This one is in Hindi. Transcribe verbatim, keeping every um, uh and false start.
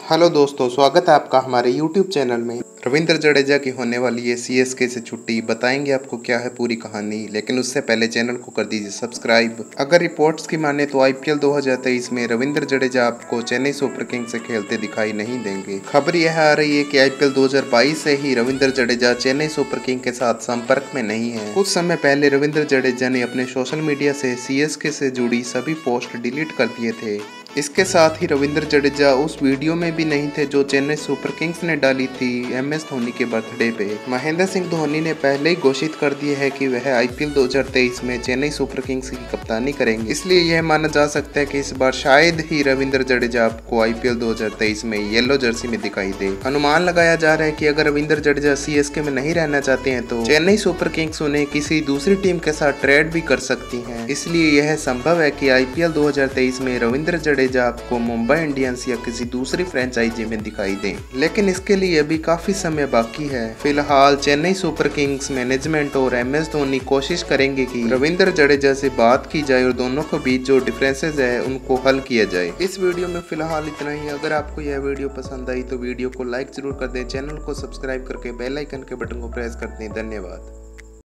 हेलो दोस्तों, स्वागत है आपका हमारे यूट्यूब चैनल में। रविंद्र जडेजा की होने वाली है सीएसके से छुट्टी, बताएंगे आपको क्या है पूरी कहानी। लेकिन उससे पहले चैनल को कर दीजिए सब्सक्राइब। अगर रिपोर्ट्स की माने तो आईपीएल दो हज़ार तेईस में रविंद्र जडेजा आपको चेन्नई सुपर किंग्स से खेलते दिखाई नहीं देंगे। खबर यह आ रही है कि आईपीएल दो हज़ार बाईस से ही रविंद्र जडेजा चेन्नई सुपर किंग के साथ संपर्क में नहीं है। कुछ समय पहले रविंद्र जडेजा ने अपने सोशल मीडिया से सीएसके से जुड़ी सभी पोस्ट डिलीट कर दिए थे। इसके साथ ही रविंद्र जडेजा उस वीडियो में भी नहीं थे जो चेन्नई सुपर किंग्स ने डाली थी एम एस धोनी के बर्थडे पे। महेंद्र सिंह धोनी ने पहले ही घोषित कर दिया है कि वह आईपीएल दो हज़ार तेईस में चेन्नई सुपर किंग्स की कप्तानी करेंगे, इसलिए यह माना जा सकता है कि इस बार शायद ही रविंद्र जडेजा आपको आईपीएल दो हज़ार तेईस में येलो जर्सी में दिखाई दे। अनुमान लगाया जा रहा है कि अगर रविंद्र जडेजा सीएसके में नहीं रहना चाहते हैं तो चेन्नई सुपर किंग्स उन्हें किसी दूसरी टीम के साथ ट्रेड भी कर सकती है। इसलिए यह संभव है कि आईपीएल दो हज़ार तेईस में रविंद्र जडेजा आपको मुंबई इंडियंस या किसी दूसरी फ्रेंचाइजी में दिखाई दें। लेकिन इसके लिए अभी काफी समय बाकी है। फिलहाल चेन्नई सुपर किंग्स मैनेजमेंट और एम एस धोनी कोशिश करेंगे कि रविंद्र जडेजा से बात की जाए और दोनों के बीच जो डिफरेंसेस है उनको हल किया जाए। इस वीडियो में फिलहाल इतना ही। अगर आपको यह वीडियो पसंद आई तो वीडियो को लाइक जरूर कर दें, चैनल को सब्सक्राइब करके बेल आइकन के बटन को प्रेस कर दें। धन्यवाद।